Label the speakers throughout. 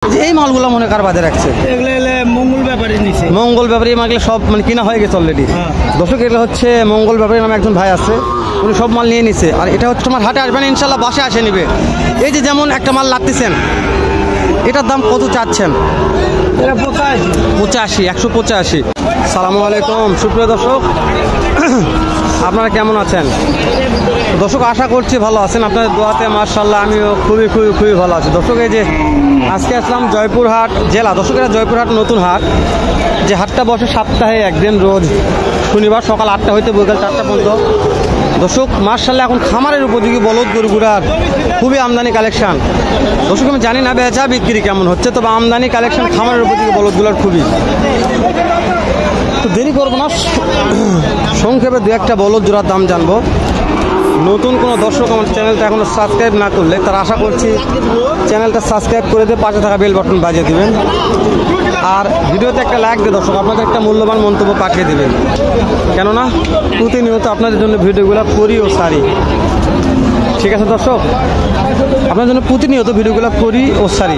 Speaker 1: এই মালগুলো মনে কার বাদে রাখছে?
Speaker 2: মঙ্গল ব্যাপারী নিছে।
Speaker 1: মঙ্গল ব্যাপারী মালগুলো সব মানে কিনা হয়ে গেছে অলরেডি। দর্শক এগুলো হচ্ছে মঙ্গল ব্যাপারী নামে একজন ভাই আছে, উনি সব মাল নিয়ে নিছে। আর এটা হচ্ছে তোমার হাটে আসবে না ইনশাল্লাহ, বাসে আসে নিবে। এই যে যেমন একটা মাল লাগতেছেন, এটার দাম কত চাচ্ছেন? 85, 185। সালামু আলাইকুম সুপ্রিয় দর্শক, আপনারা কেমন আছেন? দর্শক আশা করছি ভালো আছেন, আপনাদের দোয়াতে মাশাআল্লাহ আমিও খুবই খুবই খুবই ভালো আছি। দর্শক এই যে আজকে আসলাম জয়পুরহাট জেলা। দর্শক এটা জয়পুরহাট নতুন হাট, যে হাটটা বসে সপ্তাহে একদিন, রোজ শনিবার সকাল 8টা হইতে বিকাল 4টা পর্যন্ত। দর্শক মাশাআল্লাহ এখন খামারের উপযোগী বলদ গরুগুড়ার খুবই আমদানি কালেকশন। দর্শক আমি জানি না বেচা বিক্রি কেমন হচ্ছে, তবে আমদানি কালেকশন খামারের উপযোগী বলদগুলোর খুবই। তো দেরি করবো না, সংক্ষেপে দু একটা বলদ জোড়ার দাম জানবো। নতুন কোনো দর্শক আমার চ্যানেলটা এখনও সাবস্ক্রাইব না করলে তার আশা করছি চ্যানেলটা সাবস্ক্রাইব করে দিয়ে পাশে থাকা বেল বাটন বাজিয়ে দেবেন। আর ভিডিওতে একটা লাইক দিয়ে দর্শক আপনাদের একটা মূল্যবান মন্তব্য পাঠিয়ে দেবেন, কেননা প্রতিনিয়ত আপনাদের জন্য ভিডিওগুলো করি ও সারি। ঠিক আছে দর্শক, আপনার জন্য প্রতিনিয়ত ভিডিওগুলো করি ও সারি।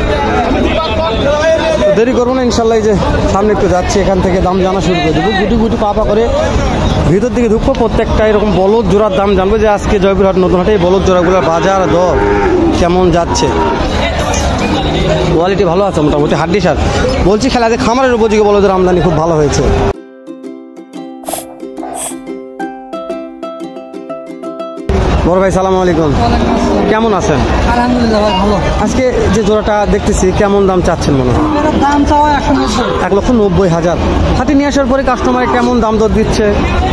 Speaker 1: দেরি করবো না, ইনশাল্লাহ এই যে সামনে একটু যাচ্ছি, এখান থেকে দাম জানা শুরু করে দেবো। গুটি গুটি পা করে ভিতর দিকে ঢুকবো, প্রত্যেকটা এরকম বলদ জোড়ার দাম জানবো যে আজকে জয়পুরহাট নতুন হাটে এই বলদ জোড়াগুলোর বাজার দর কেমন যাচ্ছে। কোয়ালিটি ভালো আছে মোটামুটি, হাড্ডি সার বলছি। খেলাতে খামারের উপযোগী বলদের আমদানি খুব ভালো হয়েছে। বড় ভাই সালাম আলাইকুম, কেমন আছেন?
Speaker 2: আলহামদুলিল্লাহ ভালো।
Speaker 1: আজকে যে জোড়াটা দেখতেছি কেমন দাম চাচ্ছেন মনে হয়?
Speaker 2: দাম চাওয়া
Speaker 1: 1,90,000। হাতে নিয়ে আসার পরে কাস্টমার কেমন দাম দর দিচ্ছে?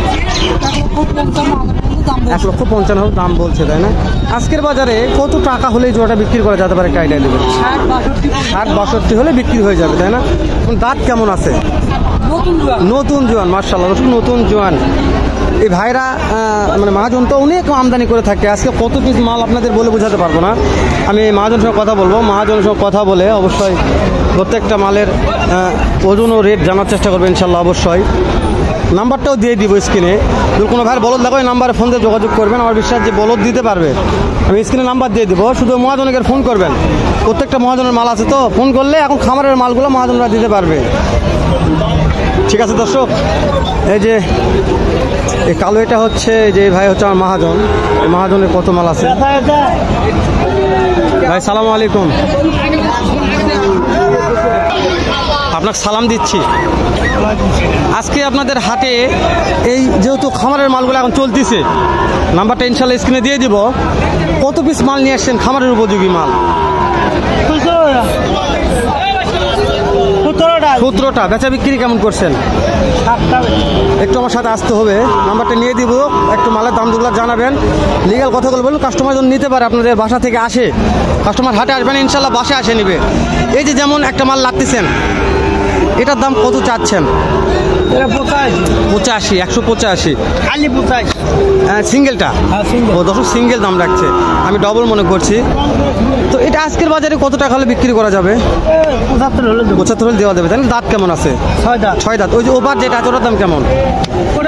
Speaker 1: 1,55,000 দাম বলছে, তাই না? আজকের বাজারে কত টাকা হলে এই জোড়াটা বিক্রি করা যেতে পারে একটা আইডিয়া দেবেন? 60-62 হলে বিক্রি হয়ে যাবে, তাই না? দাঁত কেমন আছে? নতুন জোয়ান মাশাআল্লাহ, নতুন জোয়ান। এই ভাইরা মানে মহাজন তো অনেক আমদানি করে থাকে। আজকে কত পিস মাল আপনাদের বলে বোঝাতে পারবো না। আমি মহাজনের সঙ্গে কথা বলবো, মহাজনের সঙ্গে কথা বলে অবশ্যই প্রত্যেকটা মালের ওজন ও রেট জানার চেষ্টা করবেন ইনশাল্লাহ। অবশ্যই নাম্বারটাও দিয়ে দিব স্ক্রিনে, যদি কোনো ভাইয়ের বলদ লাগবে নাম্বারে ফোন দিয়ে যোগাযোগ করবেন। আমার বিশ্বাস যে বলদ দিতে পারবে, আমি স্ক্রিনে নাম্বার দিয়ে দিব, শুধু মহাজনকে ফোন করবেন। প্রত্যেকটা মহাজনের মাল আছে, তো ফোন করলে এখন খামারের মালগুলো মহাজনরা দিতে পারবে। ঠিক আছে দর্শক, এই যে এই কালো এটা হচ্ছে যে ভাই হচ্ছে আমার মহাজন। এই মহাজনের কত মাল আছে ভাই? সালাম আলাইকুম, আপনাকে সালাম দিচ্ছি। আজকে আপনাদের হাটে এই যেহেতু খামারের মালগুলো এখন চলতেছে, নাম্বারটা ইনশাল্লাহ স্ক্রিনে দিয়ে দিব। কত পিস মাল নিয়ে আসছেন খামারের উপযোগী মাল? 17টা। বেচা বিক্রি কেমন করছেন? একটু আমার সাথে আসতে হবে, নাম্বারটা নিয়ে দিব, একটু মালের দাম দুগুলো জানাবেন। লিগাল কথাগুলো বলুন, কাস্টমার যখন নিতে পারে আপনাদের বাসা থেকে আসে, কাস্টমার হাটে আসবেন ইনশাল্লাহ, বাসে আসে নিবে। এই যে যেমন একটা মাল লাগতেছেন, এটার দাম কত চাচ্ছেন? 85, 185। সিঙ্গেলটা? ও দর্শক সিঙ্গেল দাম রাখছে, আমি ডবল মনে করছি। তো এটা আজকের বাজারে কত টাকা হলে বিক্রি করা যাবে? 75 হলে দেওয়া যাবে, তাই না? দাঁত কেমন আছে? 6 দাঁত। ওই যে ওভার যেটা আছে ওটার দাম কেমন? ওটা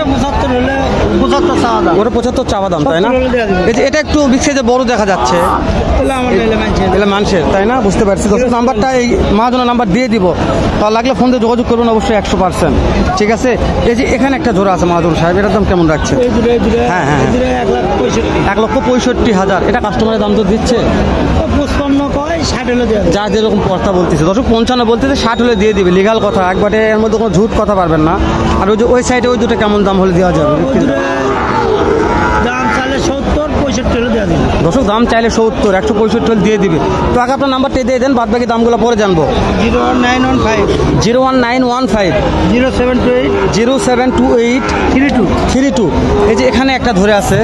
Speaker 1: 75 চাওয়া দাম, তাই না? এই যে এটা একটু বিক্রি যে বড় দেখা যাচ্ছে, এটা মানুষের, তাই না? বুঝতে পারছি। দর্শক নাম্বারটা এই মহাজনের নাম্বার দিয়ে দিব, তার লাগলে ফোন দিয়ে যোগাযোগ করবেন অবশ্যই 100%। ঠিক আছে, এই যে এখানে একটা জোড়া আছে মহাজন সাহেব, এটার দাম কেমন রাখছে? হ্যাঁ হ্যাঁ, 1,65,000। এটা কাস্টমারের দাম তো দিচ্ছে
Speaker 2: 55, 60 হলে
Speaker 1: যা যেরকম কথা বলতেছে। দর্শক 55 বলতেছে, 60 হলে দিয়ে দিবে, লিগাল কথা একবারে, এর মধ্যে কোনো ঝুট কথা পারবেন না। আর ওই যে ওই সাইডে ওই দুটো কেমন দাম হলে দেওয়া যাবে?
Speaker 2: দাম চাইলে 70-65 হলে দেওয়া দিবে।
Speaker 1: দর্শক দাম চাইলে 70, 165 হলে দিয়ে দিবে। তো আগে আপনার নাম্বারটা দিয়ে দেন, বাদ বাকি দামগুলো পরে জানবো।
Speaker 2: 01915 0728
Speaker 1: 32। এই যে এখানে একটা ধরে আছে,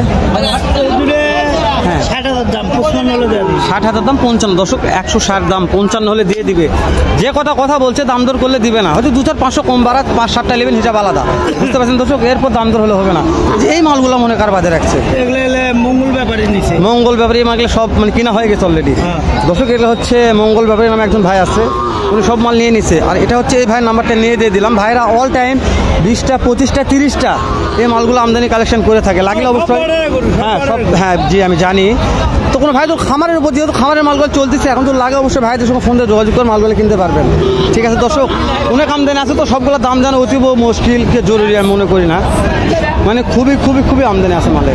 Speaker 2: 60,000 দাম, 55 হলে দেওয়া দিবে।
Speaker 1: 60,000 দাম, 55। দর্শক 160 দাম, 55 হলে দিয়ে দিবে। যে কথা বলছে দাম দর করলে দিবে না, হয়তো 2-4-500 কম বাড়া, 5-7টা নেবেন, হিসাব আলাদা, বুঝতে পারছেন দর্শক? এরপর দাম দর হলে হবে না। যে এই মালগুলো মনে কার বাদে রাখছে?
Speaker 2: মঙ্গল ব্যাপারী নিছে।
Speaker 1: মঙ্গল ব্যাপারী মালগুলো সব মানে কিনা হয়ে গেছে অলরেডি। দর্শক এগুলো হচ্ছে মঙ্গল ব্যাপারী নামে একজন ভাই আছে, উনি সব মাল নিয়ে নিছে। আর এটা হচ্ছে এই ভাইয়ের নাম্বারটা নিয়ে দিয়ে দিলাম। ভাইরা অল টাইম 20টা 25টা 30টা এই মালগুলো আমদানি কালেকশন করে থাকে, লাগলে অবশ্যই। হ্যাঁ সব, হ্যাঁ জি আমি জানি। তো কোনো ভাই তো খামারের উপর যেহেতু খামারের মালগুলো চলতেছে এখন তো লাগে অবশ্যই ভাইদের সঙ্গে ফোন দিয়ে যোগাযোগ করে মালগুলো কিনতে পারবেন। ঠিক আছে দর্শক, অনেক আমদানি আছে তো সবগুলো দাম জানা অতীব মুশকিল কে জরুরি আমি মনে করি না, মানে খুবই খুবই খুবই আমদানি আছে মালের।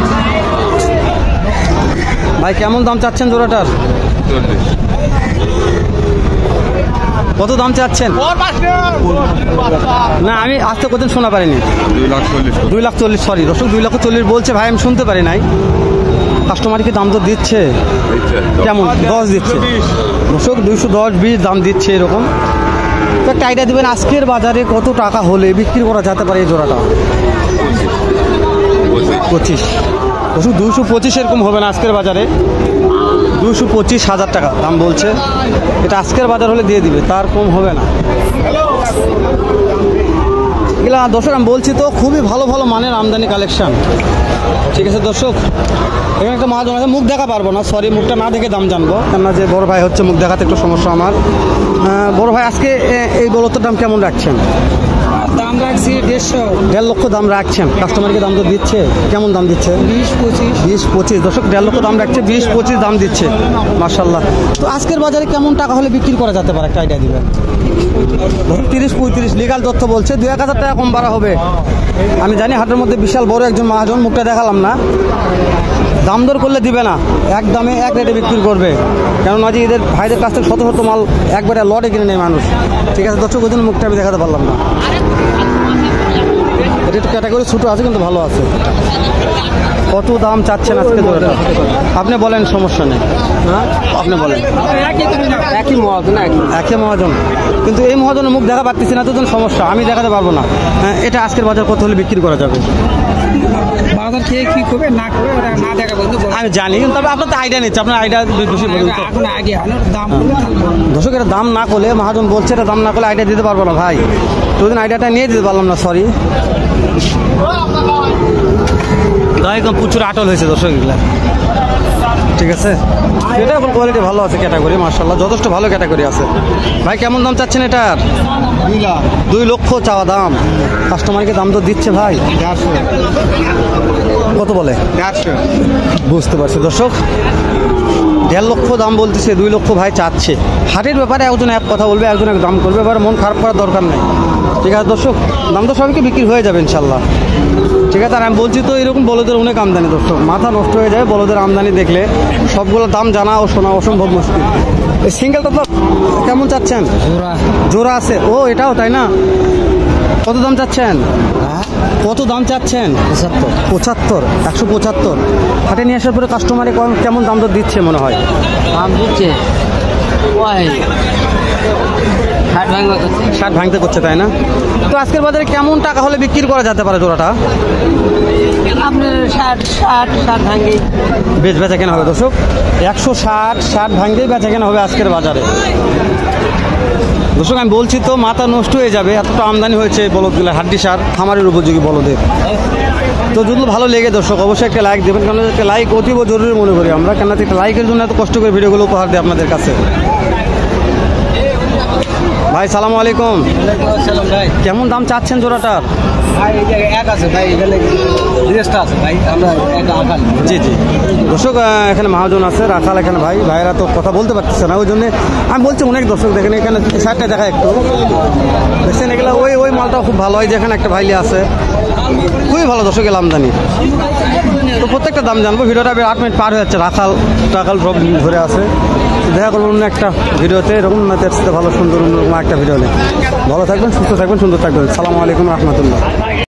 Speaker 1: ভাই কেমন দাম চাচ্ছেন জোড়াটার? কত দাম চাচ্ছেন? না আমি আজ তো কতদিন শোনা পারিনি। 2,40,000 সরি দর্শক 2,40,000 বলছে ভাই, আমি শুনতে পারি নাই। কাস্টমার কি দাম তো দিচ্ছে কেমন? 10 দিচ্ছে দর্শক, 210-20 দাম দিচ্ছে এরকম। তো একটা আইডিয়া দেবেন আজকের বাজারে কত টাকা হলে বিক্রি করা যেতে পারে এই জোড়াটা? 25 দর্শক, 225 এরকম হবে না আজকের বাজারে, 225,000 টাকা দাম বলছে। এটা আজকের বাজার হলে দিয়ে দিবে, তার কম হবে না। এগুলা দর্শক আমি বলছি তো খুবই ভালো ভালো মানের আমদানি কালেকশন। ঠিক আছে দর্শক, এখানে একটা মহাজন আছে, মুখ দেখা পারবো না, সরি মুখটা না দেখে দাম জানবো, কেননা যে বড় ভাই হচ্ছে মুখ দেখাতে একটু সমস্যা আমার। বড় ভাই আজকে এই বলতের দাম কেমন রাখছেন?
Speaker 2: দাম রাখছি
Speaker 1: 1.5 লক্ষ দাম রাখছেন। কাস্টমারকে দাম তো দিচ্ছে কেমন দাম দিচ্ছে? 20-25 দর্শক, 1.5 লক্ষ দাম রাখছে, 20-25 দাম দিচ্ছে মাশাআল্লাহ। তো আজকের বাজারে কেমন টাকা হলে বিক্রি করা যেতে পারে একটা আইডিয়া দিবেন? 30-35 লিগাল তথ্য বলছে, 2-1,000 টাকা কম বাড়া হবে। আমি জানি হাটের মধ্যে বিশাল বড় একজন মহাজন, মুখটা দেখালাম না, দাম দর করলে দিবে না, এক দামে এক রেটে বিক্রি করবে, কেননা যে এদের ভাইদের কাছ থেকে শত শত মাল একবারে লটে কিনে নেয় মানুষ। ঠিক আছে দর্শক, ওই জন্য মুখটা আমি দেখাতে পারলাম না। এটা একটু ক্যাটাগরি ছোটো আছে কিন্তু ভালো আছে। কত দাম চাচ্ছেন আজকে জোড়াটা? আপনি বলেন, সমস্যা নেই, হ্যাঁ আপনি বলেন। একই মহাজন, কিন্তু এই মহাজনের মুখ দেখা পাচ্ছি না তো সমস্যা, আমি দেখাতে পারবো না। এটা আজকের বাজার কত হলে বিক্রি করা যাবে?
Speaker 2: বাজার খেয়ে কি করবে না করবে ওটা না দেখা বন্ধু
Speaker 1: আমি জানি, কিন্তু তবে আপনার তো আইডিয়া নিচ্ছে, আপনার আইডিয়া বেশি বলুন তো।
Speaker 2: এখন আগে দাম
Speaker 1: দর্শক এটা দাম না করলে, মহাজন বলছে এটা দাম না করলে আইডিয়া দিতে পারবো না ভাই, তো ওই দিন আইডিয়াটা নিয়ে দিতে পারলাম না, সরি। একদম প্রচুর আটল হয়েছে দর্শক এগুলা। ঠিক আছে, এটা এখন কোয়ালিটি ভালো আছে, ক্যাটাগরি মাশাআল্লাহ যথেষ্ট ভালো ক্যাটাগরি আছে। ভাই কেমন দাম চাচ্ছেন এটার? 2 লক্ষ চাওয়া দাম। কাস্টমারকে দাম তো দিচ্ছে ভাই? কত বলে? বুঝতে পারছি দর্শক, 1.5 লক্ষ দাম বলতেছে, 2 লক্ষ ভাই চাচ্ছে। হাটের ব্যাপারে একজন এক কথা বলবে, একজন এক দাম করবে, এবার মন খারাপ করার দরকার নেই। ঠিক আছে দর্শক, দাম তো সবাইকে বিক্রি হয়ে যাবে ইনশাল্লাহ। ঠিক আছে, আর আমি বলছি তো এরকম বলদের অনেক আমদানি দর্শক, মাথা নষ্ট হয়ে যায় বলদের আমদানি দেখলে, সবগুলো দাম জানা ও শোনা অসম্ভব মুশকিল। এই সিঙ্গেলটা তো কেমন চাচ্ছেন? জোড়া আছে, ও এটাও তাই না? কত দাম চাচ্ছেন? কত দাম চাচ্ছেন? 75 175। হাটে নিয়ে আসার পরে কাস্টমারে কেমন দাম দর দিচ্ছে মনে হয়?
Speaker 2: দাম দিচ্ছে
Speaker 1: 60 ভাঙতে করছে তাই না? তো আজকের বাজারে কেমন টাকা হলে বিক্রি করা যেতে পারে জোড়াটা?
Speaker 2: আপনার 60 ভাঙে
Speaker 1: বেচা কেনা হবে দর্শক, 160 ভাঙতেই বেচা কেনা হবে আজকের বাজারে। দর্শক আমি বলছি তো মাথা নষ্ট হয়ে যাবে, এতটা আমদানি হয়েছে বলদগুলো, হাড্ডি সার খামারের উপযোগী বলদের। তো যদি ভালো লেগে দর্শক অবশ্যই একটা লাইক দেবেন, কারণ একটা লাইক অতীব জরুরি মনে করি আমরা, কেন একটা লাইকের জন্য এত কষ্ট করে ভিডিওগুলো উপহার দিই আপনাদের কাছে। ভাই সালামু আলাইকুম, কেমন দাম চাচ্ছেন জোড়াটার? জি জি দর্শক, এখানে মহাজন আছে, রাখাল এখানে ভাই, ভাইরা তো কথা বলতে পারতেছে না, ওই জন্য আমি বলছি অনেক দর্শক দেখেন এখানে শার্টটা দেখা একটু দেখছেন, এগুলো ওই মালটাও খুব ভালো হয়, যেখানে একটা ভাইলি আছে খুবই ভালো দর্শক এর আমদানি। তো প্রত্যেকটা দাম জানবো, ভিডিওটা 8 মিনিট পার হয়ে যাচ্ছে, রাখাল সব ধরে আছে। দেখা করবো অন্য একটা ভিডিওতে, এরকম না ভালো সুন্দর অন্যরকম একটা ভিডিও নেই। ভালো থাকবেন, সুস্থ থাকবেন, সুন্দর থাকবেন। আসসালামু আলাইকুম রহমতুল্লাহ।